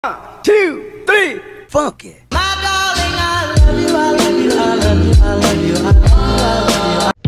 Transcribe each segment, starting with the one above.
1, 2, 3, funk it. My darling, I love you, I love you, I love you, I love you, I love you, I love you.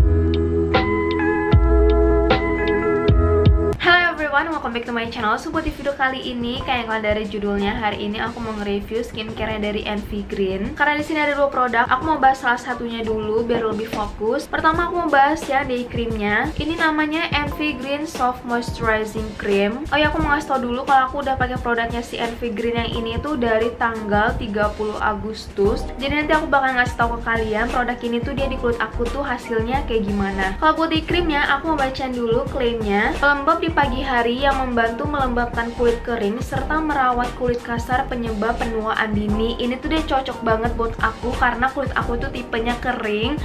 Hello everyone, welcome back to my channel. So buat di video kali ini, kayak yang kalian dari judulnya, hari ini aku mau nge-review skincare dari Envy Green. Karena di sini ada dua produk, aku mau bahas salah satunya dulu biar lebih fokus. Pertama aku mau bahas ya day creamnya. Ini namanya Envy Green Soft Moisturizing Cream. Oh ya, aku mau ngasih tau dulu kalau aku udah pakai produknya si Envy Green yang ini tuh dari tanggal 30 Agustus. Jadi nanti aku bakal ngasih tau ke kalian produk ini tuh dia di kulit aku tuh hasilnya kayak gimana. Kalau buat day creamnya, aku mau bacain dulu klaimnya. Pelembab di pagi hari yang membantu melembabkan kulit kering serta merawat kulit kasar penyebab penuaan dini. Ini tuh dia cocok banget buat aku karena kulit aku tuh tipenya kering.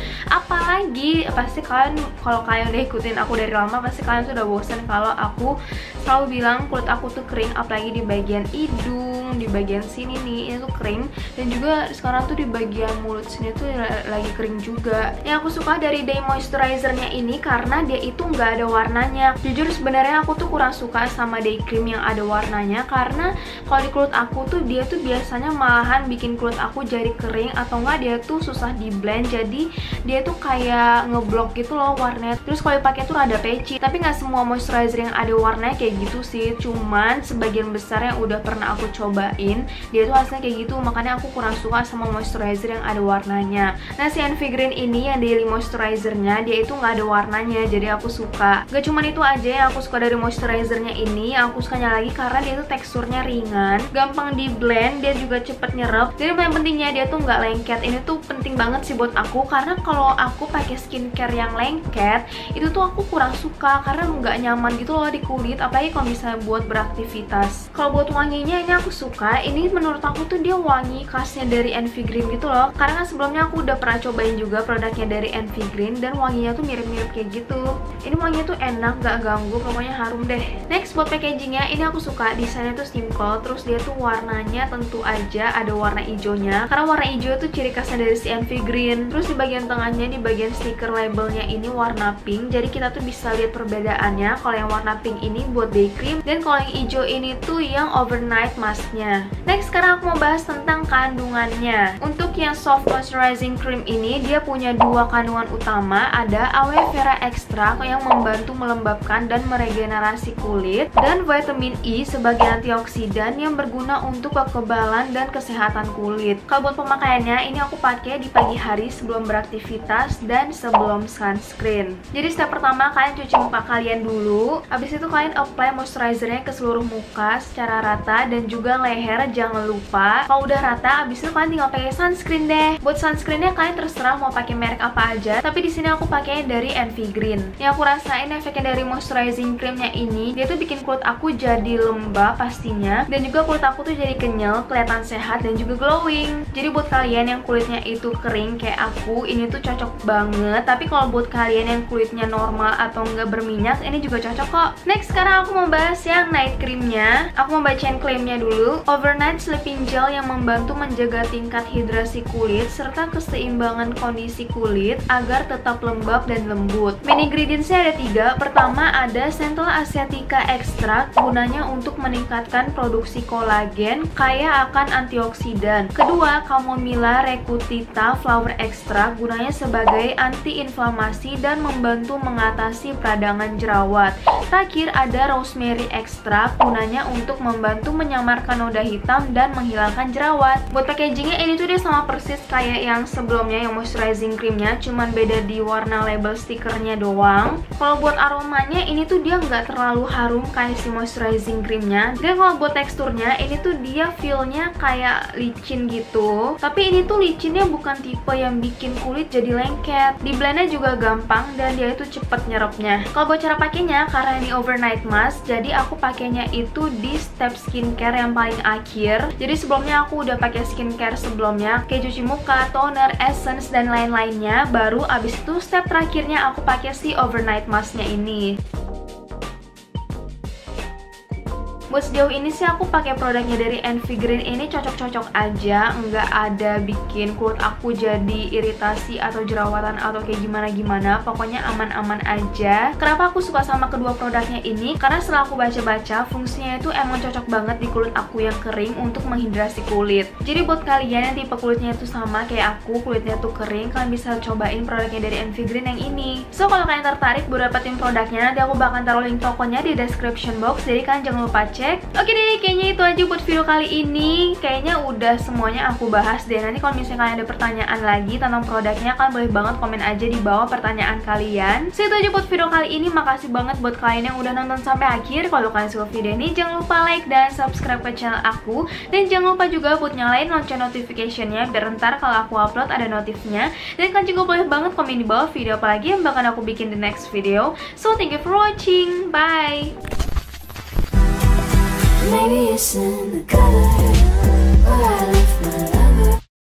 Apalagi pasti kalian, kalau kalian udah ikutin aku dari lama, pasti kalian sudah bosan kalau aku selalu bilang kulit aku tuh kering, apalagi di bagian hidung, di bagian sini nih, ini tuh kering. Dan juga sekarang tuh di bagian mulut sini tuh lagi kering juga. Yang aku suka dari day moisturizernya ini karena dia itu nggak ada warnanya. Jujur sebenarnya aku tuh kurang suka sama day cream yang ada warnanya, karena kalau di kulit aku tuh dia tuh biasanya malahan bikin kulit aku jadi kering, atau enggak dia tuh susah di blend, jadi dia tuh kayak ngeblok gitu loh warnanya. Terus kalau dipakai tuh rada peci. Tapi nggak semua moisturizer yang ada warnanya kayak gitu sih, cuman sebagian besar yang udah pernah aku cobain dia tuh hasilnya kayak gitu. Makanya aku kurang suka sama moisturizer yang ada warnanya. Nah, si Envy Green ini yang daily moisturizernya dia itu nggak ada warnanya, jadi aku suka. Gak cuman itu aja yang aku suka dari moisturizernya ini, aku sukanya lagi karena dia tuh teksturnya ringan, gampang di blend, dia juga cepet nyerap. Jadi yang pentingnya dia tuh nggak lengket. Ini tuh penting banget sih buat aku, karena kalau aku pakai skincare yang lengket itu tuh aku kurang suka karena nggak nyaman gitu loh di kulit, apalagi kalau misalnya buat beraktivitas. Kalau buat wanginya ini aku suka. Ini menurut aku tuh dia wangi khasnya dari Envy Green gitu loh, karena sebelumnya aku udah pernah cobain juga produknya dari Envy Green dan wanginya tuh mirip-mirip kayak gitu. Ini wanginya tuh enak, gak ganggu, pokoknya harum deh. Next, buat packagingnya ini aku suka. Desainnya tuh simple, terus dia tuh warnanya tentu aja ada warna hijaunya, karena warna hijau tuh ciri khasnya dari si Envy Green. Terus di bagian tengahnya, di bagian stiker labelnya ini warna pink, jadi kita tuh bisa lihat perbedaannya. Kalau yang warna pink ini buat day cream, dan kalau yang hijau ini tuh yang overnight masknya. Next, sekarang aku mau bahas tentang kandungannya. Untuk yang soft moisturizing cream ini, dia punya dua kandungan utama. Ada aloe vera extract yang membantu melembabkan dan meregenerasi kulit, dan vitamin E sebagai antioksidan yang berguna untuk kekebalan dan kesehatan kulit. Kalau buat pemakaiannya, ini aku pakai di pagi hari sebelum beraktivitas dan sebelum sunscreen. Jadi step pertama, kalian cuci muka kalian dulu. Habis itu kalian apply moisturizernya ke seluruh muka secara rata, dan juga leher jangan lupa. Kalau udah rata, habis itu kalian tinggal pakai sunscreen deh. Buat sunscreennya kalian terserah mau pakai merek apa aja, tapi di sini aku pakai dari Envy Green. Yang aku rasain efeknya dari moisturizing creamnya ini, dia tuh bikin kulit aku jadi lembab pastinya, dan juga kulit aku tuh jadi kenyal, kelihatan sehat, dan juga glowing. Jadi buat kalian yang kulitnya itu kering kayak aku, ini tuh cocok banget. Tapi kalau buat kalian yang kulitnya normal atau nggak berminyak, ini juga cocok kok. Next, sekarang aku mau bahas yang night creamnya. Aku mau bacain klaimnya dulu. Overnight sleeping gel yang membantu menjaga tingkat hidrasi kulit serta keseimbangan kondisi kulit agar tetap lembab dan lembut. Main ingredientsnya ada 3. Pertama ada Centella asiatica extract, gunanya untuk meningkatkan produksi kolagen kaya akan antioksidan. Kedua, Chamomilla recutita flower extract, gunanya sebagai antiinflamasi dan membantu mengatasi peradangan jerawat. Terakhir ada rosemary extract, gunanya untuk membantu menyamarkan noda hitam dan menghilangkan jerawat. Buat packagingnya ini tuh dia sama persis kayak yang sebelumnya, yang moisturizing creamnya, cuman beda di warna label stikernya doang. Kalau buat aromanya ini tuh dia nggak terlalu harum kayak si moisturizing creamnya. Dan kalau buat teksturnya ini tuh dia feelnya kayak licin gitu, tapi ini tuh licinnya bukan tipe yang bikin kulit jadi lengket. Di blendnya juga gampang dan dia itu cepet nyerapnya. Kalau buat cara pakainya, karena ini overnight mask, jadi aku pakainya itu di step skincare yang paling akhir. Jadi sebelumnya aku udah pakai skincare sebelumnya kayak cuci muka, toner, essence, dan lain-lainnya. Baru abis itu step terakhirnya aku pakai si overnight masknya ini. buat sejauh ini sih aku pakai produknya dari Envy Green ini cocok-cocok aja, nggak ada bikin kulit aku jadi iritasi atau jerawatan atau kayak gimana-gimana. Pokoknya aman-aman aja. Kenapa aku suka sama kedua produknya ini? Karena setelah aku baca-baca, fungsinya itu emang cocok banget di kulit aku yang kering untuk menghidrasi kulit. Jadi buat kalian yang tipe kulitnya itu sama kayak aku, kulitnya tuh kering, kalian bisa cobain produknya dari Envy Green yang ini. So kalau kalian tertarik buat dapetin produknya, nanti aku bakal taruh link tokonya di description box, jadi kalian jangan lupa cek. Oke deh, kayaknya itu aja buat video kali ini. Kayaknya udah semuanya aku bahas deh. Nanti kalau misalnya kalian ada pertanyaan lagi tentang produknya, kalian boleh banget komen aja di bawah pertanyaan kalian. So itu aja buat video kali ini. Makasih banget buat kalian yang udah nonton sampai akhir. Kalau kalian suka video ini, jangan lupa like dan subscribe ke channel aku. Dan jangan lupa juga buat nyalain lonceng notification-nya, biar ntar kalau aku upload ada notifnya. Dan kalian juga boleh banget komen di bawah video apa lagi yang bakal aku bikin di next video. So thank you for watching. Bye. Maybe it's in the color, but I love